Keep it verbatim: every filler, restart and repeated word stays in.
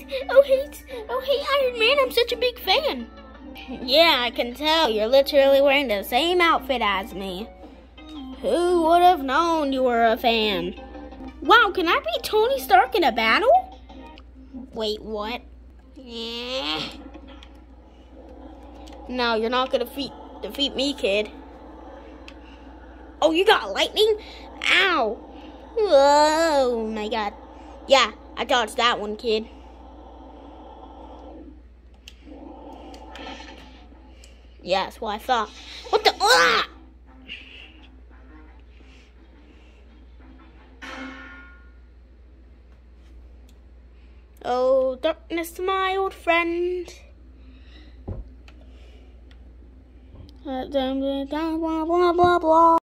Oh, hey, oh, hey, Iron Man, I'm such a big fan. Yeah, I can tell. You're literally wearing the same outfit as me. Who would have known you were a fan? Wow, can I be Tony Stark in a battle? Wait, what? Yeah. No, you're not gonna defeat, defeat me, kid. Oh, you got lightning? Ow. Oh, my God. Yeah, I dodged that one, kid. Yeah, that's what I thought. What the? Ah! Oh, darkness, my old friend. Blah, blah, blah, blah, blah.